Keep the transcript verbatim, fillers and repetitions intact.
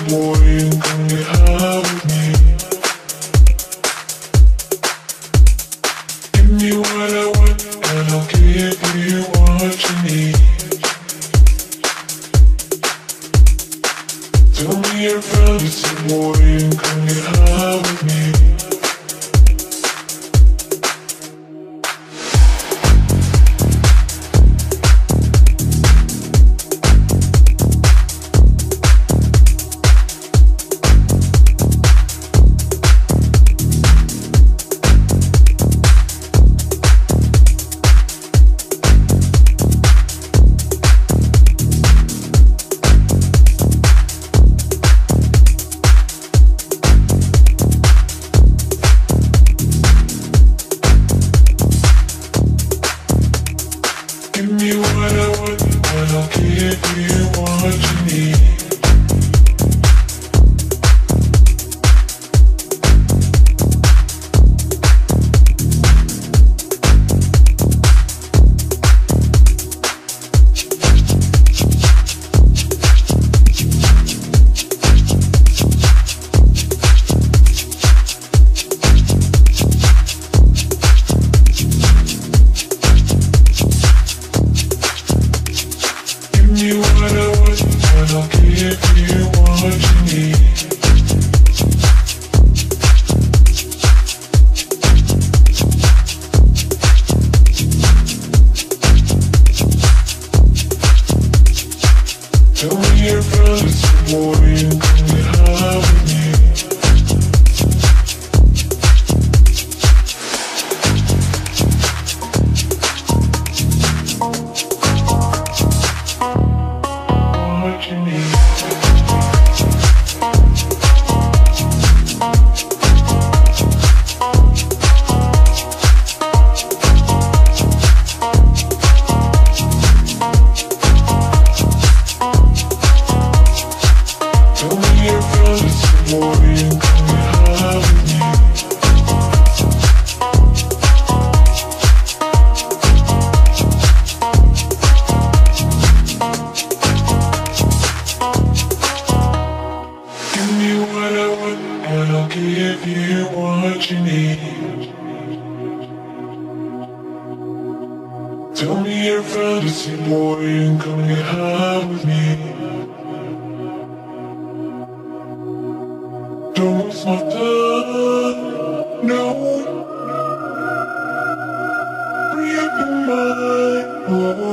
boy and come get high with me. Give me what I want and I'll give you what you need. Tell me your fantasy boy and come get high with me. Give me what I want and I'll give you what you need. Give me what I want and I'll give you what you need. Tell me your fantasy boy and come get high with me. What you need. Tell me your fantasy boy and come get high with me. Give me what I want and I'll give you what you need. Tell me your fantasy boy and come get high with me. Don't waste my time, no. Free up your mind, oh.